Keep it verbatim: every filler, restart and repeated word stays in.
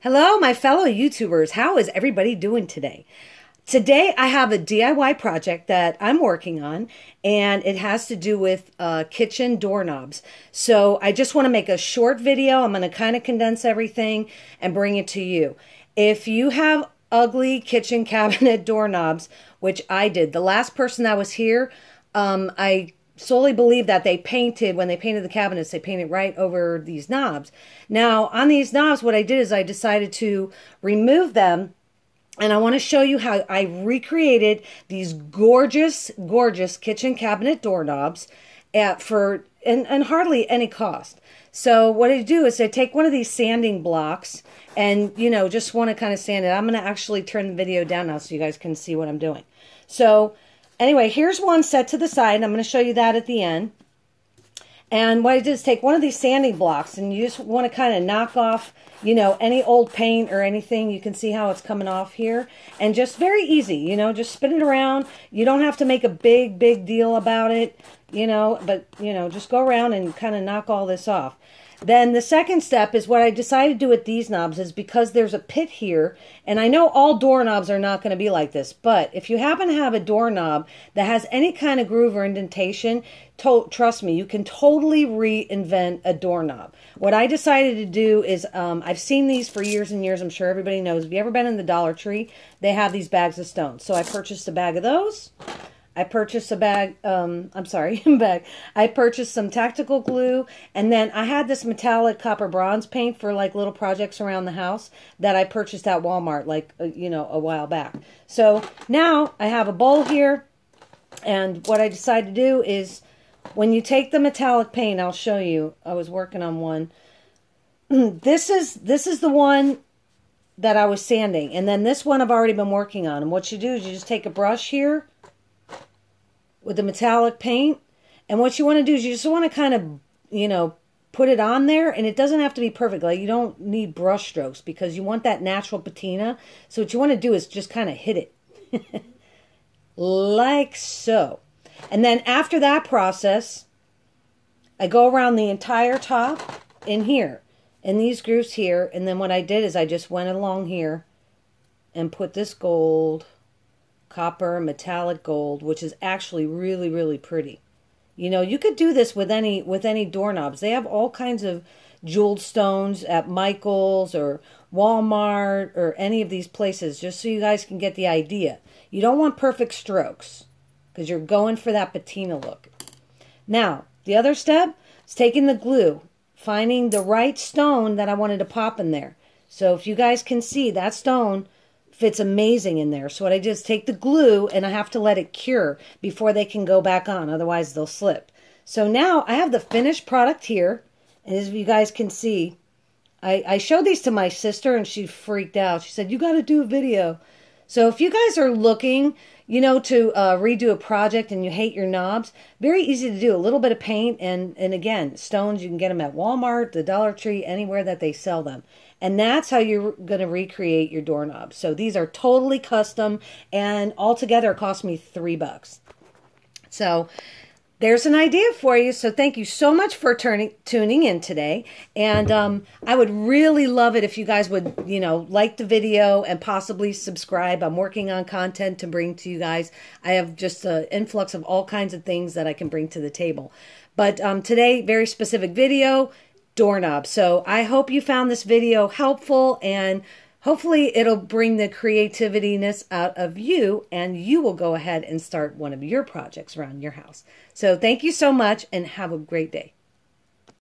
Hello, my fellow YouTubers. How is everybody doing today? Today, I have a D I Y project that I'm working on, and it has to do with uh, kitchen doorknobs. So I just want to make a short video. I'm going to kind of condense everything and bring it to you. If you have ugly kitchen cabinet doorknobs, which I did, the last person that was here, um, I solely believe that they painted, when they painted the cabinets, they painted right over these knobs. Now, on these knobs, what I did is I decided to remove them, and I want to show you how I recreated these gorgeous, gorgeous kitchen cabinet doorknobs at, for and, and hardly any cost. So what I do is I take one of these sanding blocks and, you know, just want to kind of sand it. I'm going to actually turn the video down now so you guys can see what I'm doing. So anyway, here's one set to the side, and I'm going to show you that at the end. And what I did is take one of these sanding blocks, and you just want to kind of knock off, you know, any old paint or anything. You can see how it's coming off here. And just very easy, you know, just spin it around. You don't have to make a big, big deal about it, you know, but, you know, just go around and kind of knock all this off. Then the second step is what I decided to do with these knobs is because there's a pit here, and I know all doorknobs are not going to be like this, but if you happen to have a doorknob that has any kind of groove or indentation, to trust me, you can totally reinvent a doorknob. What I decided to do is, um, I've seen these for years and years, I'm sure everybody knows. Have you ever been in the Dollar Tree? They have these bags of stones. So I purchased a bag of those. I purchased a bag, um, I'm sorry, bag. I purchased some tactical glue, and then I had this metallic copper bronze paint for like little projects around the house that I purchased at Walmart like, uh, you know, a while back. So now I have a bowl here, and what I decided to do is when you take the metallic paint, I'll show you, I was working on one. This is, this is the one that I was sanding, and then this one I've already been working on. And what you do is you just take a brush here with the metallic paint, and what you want to do is you just want to kind of, you know, put it on there, and it doesn't have to be perfect. Like, you don't need brush strokes because you want that natural patina. So what you want to do is just kind of hit it like so. And then after that process, I go around the entire top in here, in these grooves here, and then what I did is I just went along here and put this gold, copper, metallic gold, which is actually really, really pretty. You know, you could do this with any with any doorknobs. They have all kinds of jeweled stones at Michael's or Walmart or any of these places, just so you guys can get the idea. You don't want perfect strokes because you're going for that patina look. Now, the other step is taking the glue, finding the right stone that I wanted to pop in there. So if you guys can see, that stone fits amazing in there. So what I did is take the glue, and I have to let it cure before they can go back on, otherwise they'll slip. So now I have the finished product here, and as you guys can see, I, I showed these to my sister and she freaked out. She said, "You got to do a video." So if you guys are looking, you know, to uh, redo a project and you hate your knobs, very easy to do. A little bit of paint, and, and again, stones, you can get them at Walmart, the Dollar Tree, anywhere that they sell them. And that's how you're going to recreate your doorknobs. So these are totally custom, and altogether it cost me three bucks. So there's an idea for you. So thank you so much for turning, tuning in today. And um, I would really love it if you guys would, you know, like the video and possibly subscribe. I'm working on content to bring to you guys. I have just an influx of all kinds of things that I can bring to the table. But um, today, very specific video, doorknob. So I hope you found this video helpful, and hopefully it'll bring the creativiness out of you, and you will go ahead and start one of your projects around your house. So thank you so much, and have a great day.